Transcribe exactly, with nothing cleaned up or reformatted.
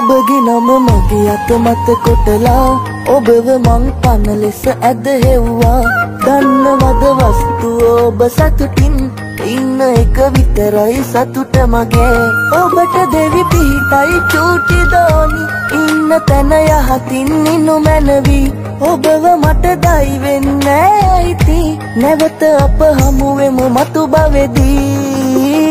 ඔබගේ නම මගේ අත මත කොටලා ඔබව මං පන ලෙස ඇදහෙව්වා. දන්නවද වස්තුව ඔබ සතුටින් ඉන්න එක විතරයි සතුට මගේ. ඔබට දෙවි පිහිටයි චූටි දෝනි ඉන්න තැන යහතින් ඉන්නු මැනවි. ඔබව මට දයි වෙන්නේ ඇයිති නැවත අප හමුවෙමු මතු භවෙදී.